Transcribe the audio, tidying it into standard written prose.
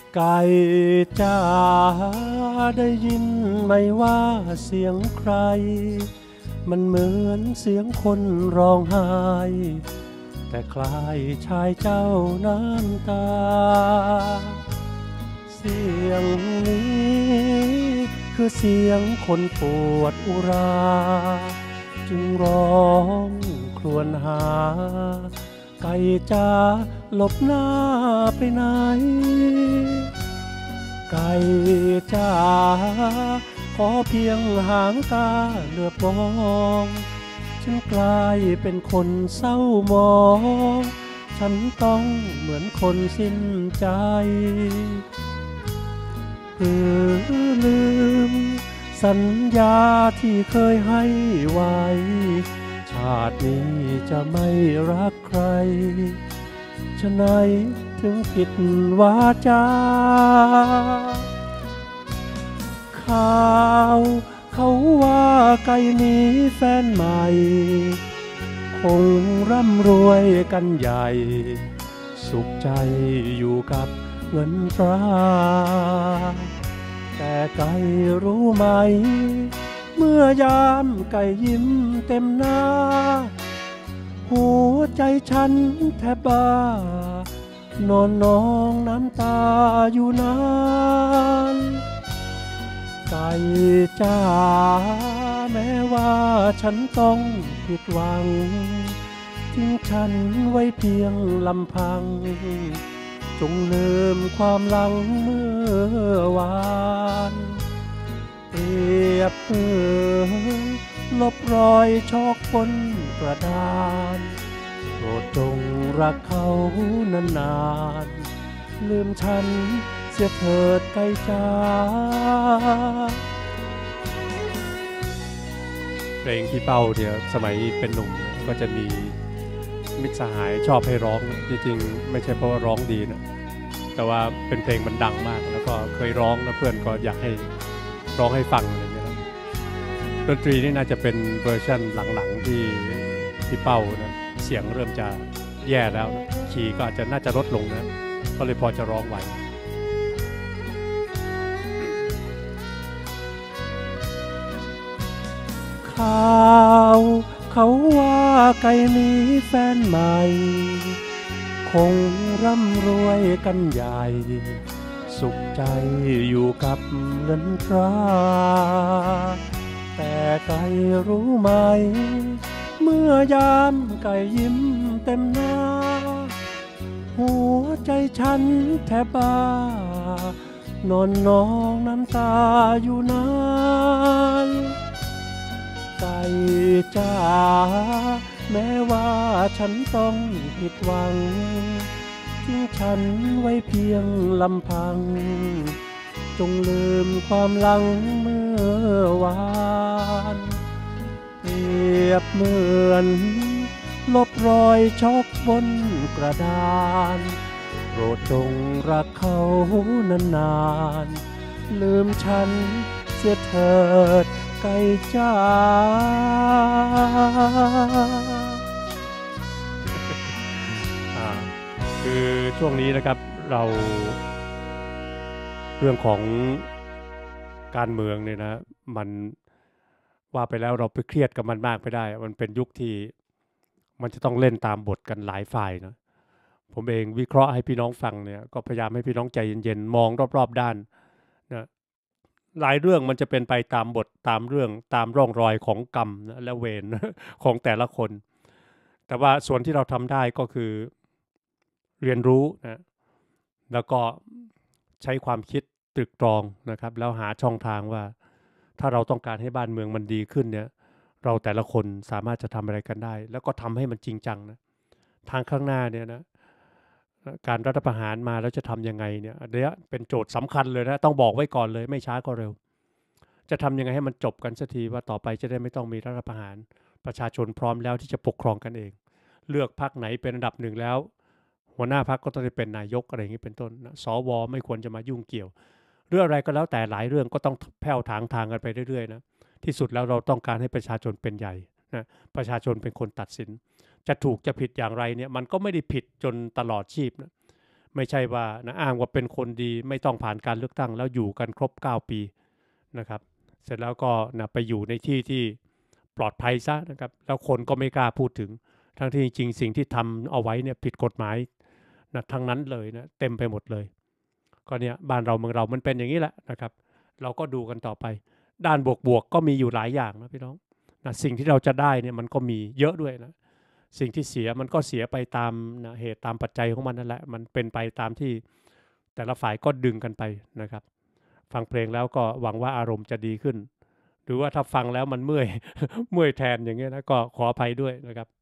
ไก่จ๋าได้ยินไหมว่าเสียงใครมันเหมือนเสียงคนร้องไห้แต่คล้ายชายเจ้าน้ำตาเสียงนี้คือเสียงคนปวดอุราจึงร้องครวญหาไก่จ๋าหลบหน้าไปไหนไก่จ๋าขอเพียงหางตาเหลือบมองฉันกลายเป็นคนเศร้ามองฉันต้องเหมือนคนสิ้นใจหรือลืมสัญญาที่เคยให้ไว้ชาตินี้จะไม่รักใครฉะไหนถึงผิดวาจาข่าวเขาว่าไก่มีแฟนใหม่คงร่ำรวยกันใหญ่สุขใจอยู่กับเงินตราแต่ไก่รู้ไหมเมื่อยามไก่ยิ้มเต็มหน้าหัวใจฉันแทบบ้านอนนองน้ำตาอยู่นานไก่จ๋าแม้ว่าฉันต้องผิดหวังทิ้งฉันไว้เพียงลำพังจงลืมความหลังเมื่อวานเปรียบเอ่ยลบรอยชอกบนกระดานโปรดจงรักเขานานๆลืมฉันเสียเถิดไก่จ๋าเพลงพี่เป้าเนี่ยสมัยเป็นหนุ่มก็จะมีมิตรสหายชอบให้ร้องจริงๆไม่ใช่เพราะว่าร้องดีนะแต่ว่าเป็นเพลงมันดังมากแล้วก็เคยร้องนะเพื่อนก็อยากให้ร้องให้ฟังอะไรเงี้ยนะดนตรีนี่น่าจะเป็นเวอร์ชันหลังๆที่พี่เป้านะเสียงเริ่มจะแย่แล้วนะคีย์ก็อาจจะน่าจะลดลงนะก็เลยพอจะร้องไหวข่าวเขาว่าไก่มีแฟนใหม่คงร่ำรวยกันใหญ่สุขใจอยู่กับเงินตราแต่ไก่รู้ไหมเมื่อยามไก่ยิ้มเต็มหน้าหัวใจฉันแทบบ้านอนนองน้ำตาอยู่นานไก่จ๋าแม้ว่าฉันต้องผิดหวังทิ้งฉันไว้เพียงลำพังจงลืมความหลังเมื่อวานเปรียบเหมือนลบรอยชอกบนกระดานโปรดจงรักเขานานๆลืมฉันเสียเถิดไก่จ๋าคือช่วงนี้นะครับเราเรื่องของการเมืองเนี่ยนะมันว่าไปแล้วเราไปเครียดกับมันมากไม่ได้มันเป็นยุคที่มันจะต้องเล่นตามบทกันหลายฝ่ายนะผมเองวิเคราะห์ให้พี่น้องฟังเนี่ยก็พยายามให้พี่น้องใจเย็นๆมองรอบๆด้านนะหลายเรื่องมันจะเป็นไปตามบทตามเรื่องตามร่องรอยของกรรมนะและเวร ของแต่ละคนแต่ว่าส่วนที่เราทำได้ก็คือเรียนรู้นะแล้วก็ใช้ความคิดตรึกตรองนะครับแล้วหาช่องทางว่าถ้าเราต้องการให้บ้านเมืองมันดีขึ้นเนี่ยเราแต่ละคนสามารถจะทำอะไรกันได้แล้วก็ทำให้มันจริงจังนะทางข้างหน้าเนี่ยนะการรัฐประหารมาแล้วจะทำยังไงเนี่ยอันนี้เป็นโจทย์สำคัญเลยนะต้องบอกไว้ก่อนเลยไม่ช้าก็เร็วจะทำยังไงให้มันจบกันสักทีว่าต่อไปจะได้ไม่ต้องมีรัฐประหารประชาชนพร้อมแล้วที่จะปกครองกันเองเลือกพรรคไหนเป็นอันดับหนึ่งแล้วหัวหน้าพรรคก็ต้องได้เป็นนายกอะไรอย่างนี้เป็นต้นนะสวไม่ควรจะมายุ่งเกี่ยวเรื่องอะไรก็แล้วแต่หลายเรื่องก็ต้องแผ่วทางกันไปเรื่อยๆนะที่สุดแล้วเราต้องการให้ประชาชนเป็นใหญ่นะประชาชนเป็นคนตัดสินจะถูกจะผิดอย่างไรเนี่ยมันก็ไม่ได้ผิดจนตลอดชีพนะไม่ใช่ว่านะอ้างว่าเป็นคนดีไม่ต้องผ่านการเลือกตั้งแล้วอยู่กันครบ9 ปีนะครับเสร็จแล้วก็นะไปอยู่ในที่ที่ปลอดภัยซะนะครับแล้วคนก็ไม่กล้าพูดถึงทั้งที่จริงๆสิ่งที่ทำเอาไว้เนี่ยผิดกฎหมายนะทั้งนั้นเลยนะเต็มไปหมดเลยก็เนี่ยบ้านเราเมืองเรามันเป็นอย่างนี้แหละนะครับเราก็ดูกันต่อไปด้านบวกๆก็มีอยู่หลายอย่างนะพี่น้องนะสิ่งที่เราจะได้เนี่ยมันก็มีเยอะด้วยนะสิ่งที่เสียมันก็เสียไปตามนะเหตุตามปัจจัยของมันนั่นแหละมันเป็นไปตามที่แต่ละฝ่ายก็ดึงกันไปนะครับฟังเพลงแล้วก็หวังว่าอารมณ์จะดีขึ้นหรือว่าถ้าฟังแล้วมันเมื่อยเมื่อยแทนอย่างเงี้ยนะก็ขออภัยด้วยนะครับ